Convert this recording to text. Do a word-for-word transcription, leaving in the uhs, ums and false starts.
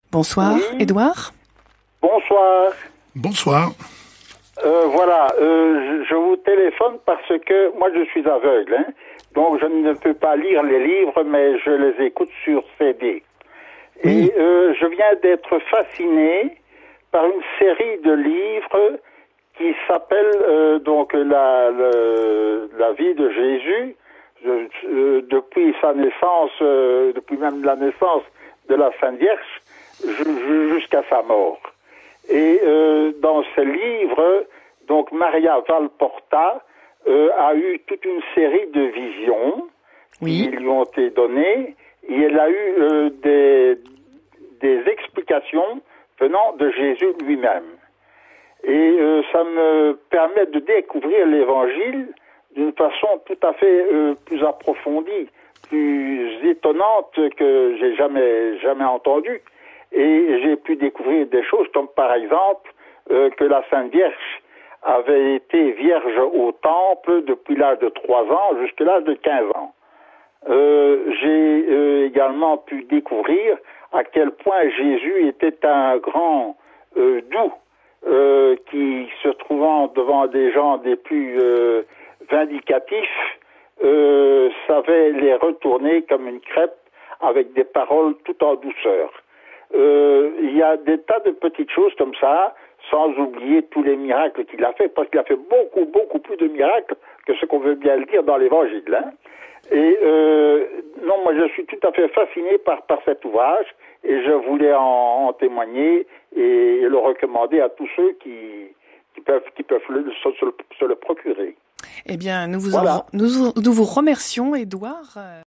Bonsoir, Oui. Édouard. Bonsoir. Bonsoir. Euh, voilà, euh, je, je vous téléphone parce que moi je suis aveugle, hein, donc je ne peux pas lire les livres, mais je les écoute sur C D. Oui. Et euh, je viens d'être fasciné par une série de livres qui s'appelle euh, donc la, le, la vie de Jésus, euh, euh, depuis sa naissance, euh, depuis même la naissance de la Sainte Vierge ju- jusqu'à sa mort. Et euh, dans ce livre, donc Maria Valporta euh, a eu toute une série de visions Oui. qui lui ont été données, et elle a eu euh, des, des explications venant de Jésus lui-même. Et euh, ça me permet de découvrir l'Évangile d'une façon tout à fait euh, plus approfondie, plus étonnante que j'ai jamais jamais entendue. Et j'ai pu découvrir des choses comme par exemple euh, que la Sainte Vierge avait été vierge au temple depuis l'âge de trois ans jusqu'à l'âge de quinze ans. Euh, j'ai euh, également pu découvrir à quel point Jésus était un grand euh, doux euh, qui, se trouvant devant des gens des plus euh, vindicatifs, euh, savait les retourner comme une crêpe avec des paroles tout en douceur. Euh, il y a des tas de petites choses comme ça, sans oublier tous les miracles qu'il a fait, parce qu'il a fait beaucoup, beaucoup plus de miracles que ce qu'on veut bien le dire dans l'Évangile. Hein. Et euh, non, moi je suis tout à fait fasciné par, par cet ouvrage, et je voulais en, en témoigner et le recommander à tous ceux qui, qui peuvent, qui peuvent le, se, se le, se le procurer. Eh bien, nous vous, Voilà. en- nous, nous vous remercions, Édouard.